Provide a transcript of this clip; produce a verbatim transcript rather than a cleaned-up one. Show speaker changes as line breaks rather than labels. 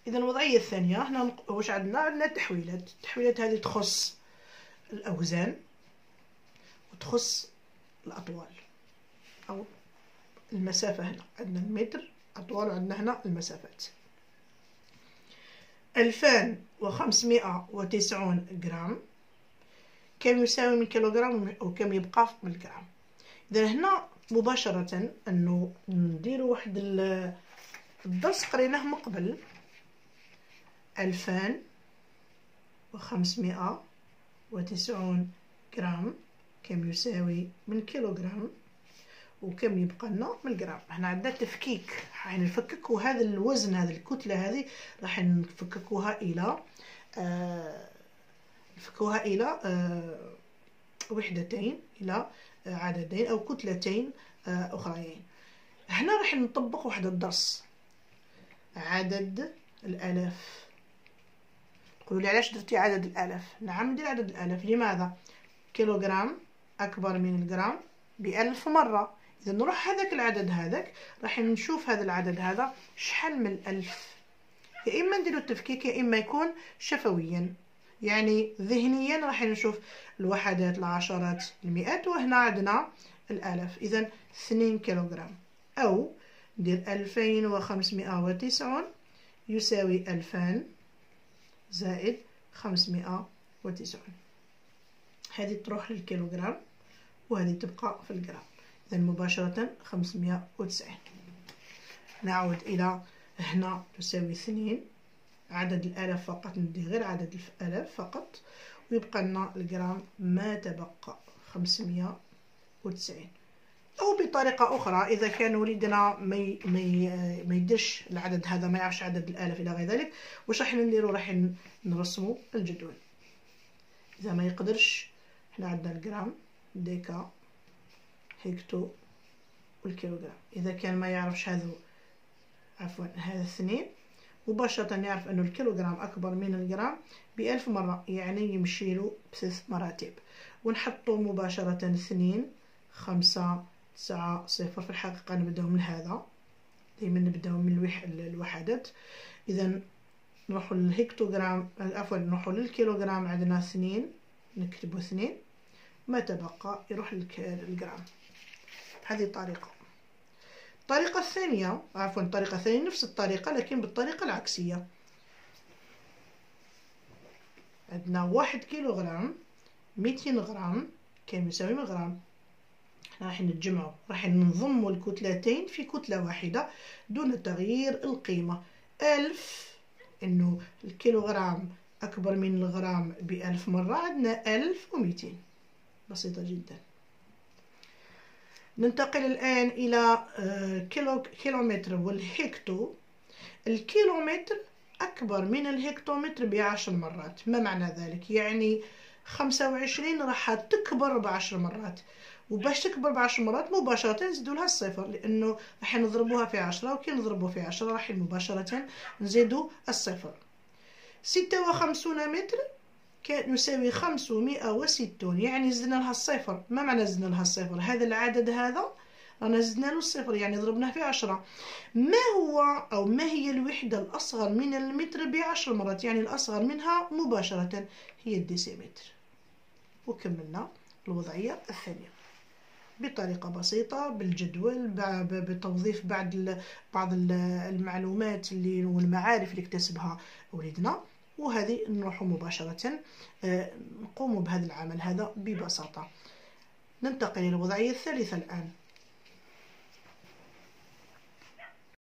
اذا الوضعيه الثانيه هنا واش عندنا؟ عندنا تحويلات. التحويلات هذه تخص الاوزان وتخص الاطوال او المسافه. هنا عندنا المتر اطوال وعندنا هنا المسافات. ألفان وخمسمائة وتسعون جرام كم يساوي من كيلوغرام او كم يبقى من الجرام. اذا هنا مباشره انه نديروا واحد الدرس قريناه من قبل. ألفان وخمسمائة وتسعون جرام كم يساوي من كيلوغرام وكم يبقى لنا من الجرام. هنا عندنا تفكيك، راح نفككوا هذا الوزن، هذه الكتله هذه راح نفككوها الى آه نفككوها الى آه وحدتين، الى آه عددين او كتلتين آه اخرين. هنا راح نطبق واحد الدرس. عدد الالاف. تقولوا لي علاش درتي عدد الالاف؟ نعم ندير عدد الالاف. لماذا؟ كيلوغرام اكبر من الجرام بألف مره. اذا نروح هذاك العدد هذاك راح نشوف هذا العدد هذا شحال من الألف. يا اما نديرو التفكيك يا اما يكون شفويا، يعني ذهنيا راح نشوف الوحدات، العشرات، المئات، وهنا عندنا الالاف. اذا اثنين كيلوغرام او ندير ألفين وخمسمائة وتسعون يساوي ألفان زائد خمسمائة وتسعون. هذه تروح للكيلوغرام وهذه تبقى في الجرام. إذا مباشرة خمسمائة وتسعين. نعود إلى هنا تساوي اثنين. عدد الآلاف فقط، ندي غير عدد الآلاف فقط ويبقى لنا الجرام ما تبقى خمسمائة وتسعين. أو بطريقة أخرى إذا كان وليدنا ما ما يديرش العدد هذا، ما يعرفش عدد الآلاف إلى غير ذلك، واش راح نديرو؟ راح نرسمو الجدول. إذا ما يقدرش، حنا عندنا الجرام، ديكا، هكتو والكيلوغرام. إذا كان ما يعرفش هذو، عفوا هذا اثنين، مباشرة يعرف أنه الكيلوغرام أكبر من الجرام بألف مرة، يعني يمشيلو بثلاث مراتب. ونحطو مباشرة اثنين، خمسة، تسعة، صفر. في الحقيقة نبداو من هذا، دايما نبداو من الوحدات. إذا نروحو للهكتوغرام، عفوا نروحو للكيلوغرام، عندنا اثنين، نكتبو اثنين، ما تبقى يروح للجرام. هذه طريقة. الطريقة الثانية، عفوا الطريقة الثانية نفس الطريقة لكن بالطريقة العكسية. عندنا واحد كيلوغرام مئتين غرام كم يساوي من غرام. راح نتجمعوا، راح نضموا الكتلتين في كتلة واحدة دون تغيير القيمة. ألف، إنه الكيلوغرام أكبر من الغرام بألف مرة، عندنا ألف ومئتين. بسيطة جدا. ننتقل الآن إلى كيلو كيلومتر والهكتو. الكيلومتر أكبر من الهكتومتر بعشر مرات. ما معنى ذلك؟ يعني خمسة وعشرين راح تكبر بعشر مرات، وباش تكبر بعشر مرات مباشرة نزيدو لها الصفر، لأنه راح نضربوها في عشرة، وكي نضربو في عشرة راح مباشرة نزيدو الصفر. ستة وخمسون متر يساوي خمسمائة وستون، يعني زدنا لها الصفر. ما معنى زدنا لها الصفر؟ هذا العدد هذا رانا زدنا له الصفر، يعني ضربناه في عشرة. ما هو أو ما هي الوحدة الأصغر من المتر بعشر مرات؟ يعني الأصغر منها مباشرة هي الديسيمتر. وكملنا الوضعية الثانية بطريقة بسيطة بالجدول، بتوظيف بعض بعض المعلومات اللي والمعارف اللي اكتسبها ولدنا، وهذه نروح مباشرة نقوم بهذا العمل هذا ببساطة. ننتقل إلى الوضعية الثالثة الآن.